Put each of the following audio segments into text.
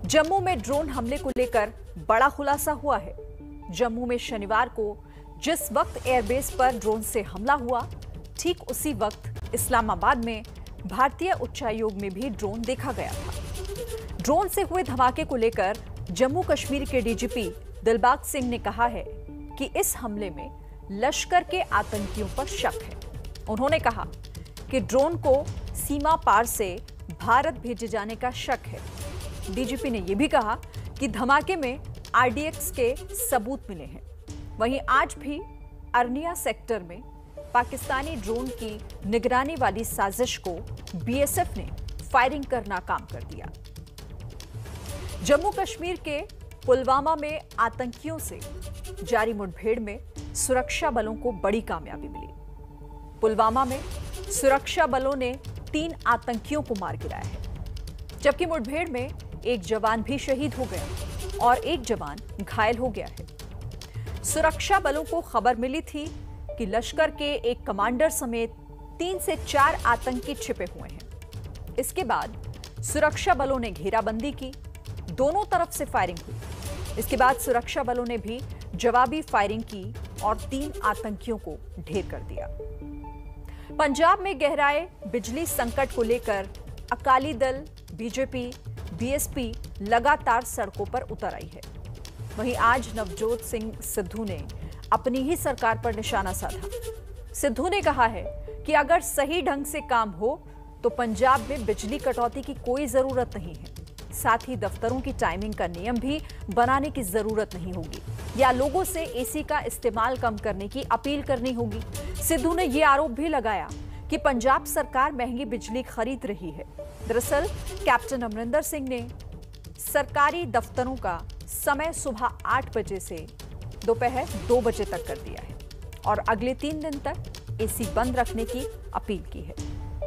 जम्मू में ड्रोन हमले को लेकर बड़ा खुलासा हुआ है। जम्मू में शनिवार को जिस वक्त एयरबेस पर ड्रोन से हमला हुआ, ठीक उसी वक्त इस्लामाबाद में भारतीय उच्चायोग में भी ड्रोन देखा गया था। ड्रोन से हुए धमाके को लेकर जम्मू कश्मीर के डीजीपी दिलबाग सिंह ने कहा है कि इस हमले में लश्कर के आतंकियों पर शक है। उन्होंने कहा कि ड्रोन को सीमा पार से भारत भेजे जाने का शक है। डीजीपी ने यह भी कहा कि धमाके में आरडीएक्स के सबूत मिले हैं। वहीं आज भी अरनिया सेक्टर में पाकिस्तानी ड्रोन की निगरानी वाली साजिश को बीएसएफ ने फायरिंग कर नाकाम कर दिया। जम्मू कश्मीर के पुलवामा में आतंकियों से जारी मुठभेड़ में सुरक्षा बलों को बड़ी कामयाबी मिली। पुलवामा में सुरक्षा बलों ने 3 आतंकियों को मार गिराया है, जबकि मुठभेड़ में एक जवान भी शहीद हो गया और एक जवान घायल हो गया है। सुरक्षा बलों को खबर मिली थी कि लश्कर के एक कमांडर समेत 3 से 4 आतंकी छिपे हुए हैं। इसके बाद सुरक्षा बलों ने घेराबंदी की, दोनों तरफ से फायरिंग हुई। इसके बाद सुरक्षा बलों ने भी जवाबी फायरिंग की और 3 आतंकियों को ढेर कर दिया। पंजाब में गहराए बिजली संकट को लेकर अकाली दल, बीजेपी, बीएसपी लगातार सड़कों पर उतर आई है। वहीं आज नवजोत सिंह सिद्धू ने अपनी ही सरकार पर निशाना साधा। सिद्धू ने कहा है कि अगर सही ढंग से काम हो तो पंजाब में बिजली कटौती की कोई जरूरत नहीं है। साथ ही दफ्तरों की टाइमिंग का नियम भी बनाने की जरूरत नहीं होगी या लोगों से एसी का इस्तेमाल कम करने की अपील करनी होगी। सिद्धू ने यह आरोप भी लगाया कि पंजाब सरकार महंगी बिजली खरीद रही है। दरअसल कैप्टन अमरिंदर सिंह ने सरकारी दफ्तरों का समय सुबह 8 बजे से दोपहर 2 बजे तक कर दिया है और अगले 3 दिन तक एसी बंद रखने की अपील की है।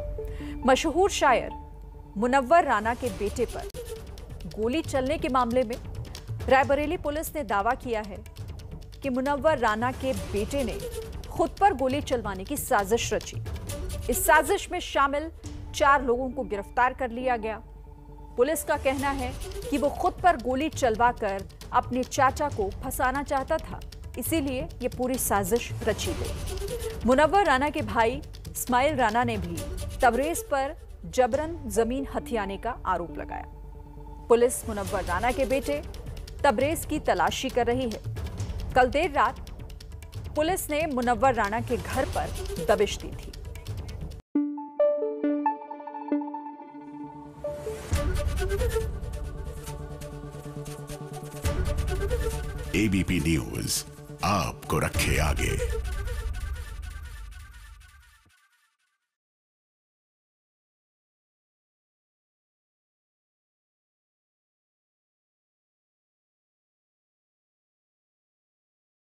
मशहूर शायर मुनव्वर राना के बेटे पर गोली चलने के मामले में रायबरेली पुलिस ने दावा किया है कि मुनव्वर राना के बेटे ने खुद पर गोली चलवाने की साजिश रची। इस साजिश में शामिल 4 लोगों को गिरफ्तार कर लिया गया। पुलिस का कहना है कि वो खुद पर गोली चलवाकर अपने चाचा को फंसाना चाहता था, इसीलिए ये पूरी साजिश रची गई। मुनव्वर राना के भाई इस्माइल राना ने भी तबरेज पर जबरन जमीन हथियाने का आरोप लगाया। पुलिस मुनव्वर राना के बेटे तबरेज की तलाशी कर रही है। कल देर रात पुलिस ने मुनव्वर राना के घर पर दबिश दी थी। एबीपी न्यूज आपको रखे आगे।